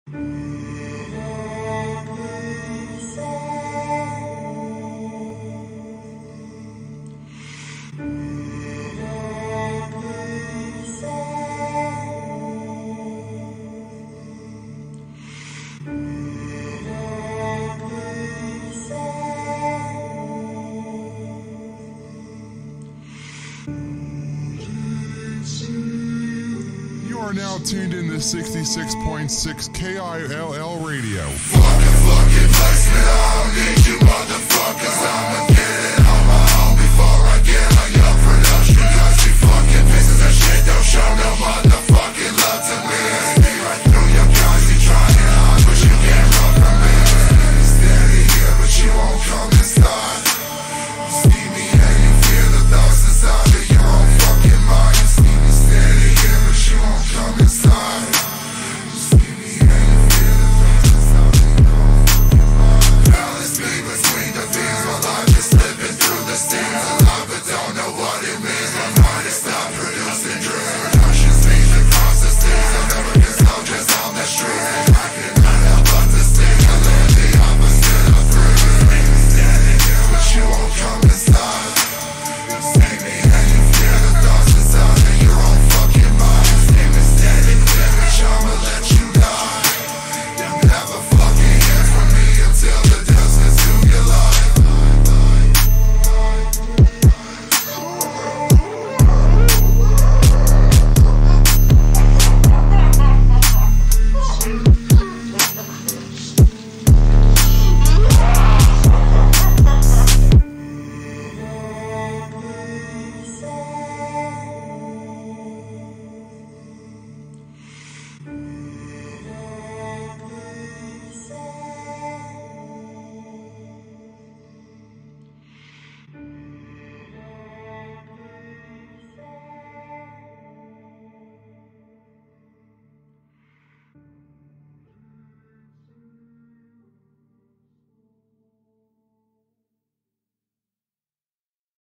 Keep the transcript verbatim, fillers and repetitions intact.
Are now tuned in to sixty-six point six K I L L radio. Fucking, fucking, bless me, I don't need you motherfuckers, I'm a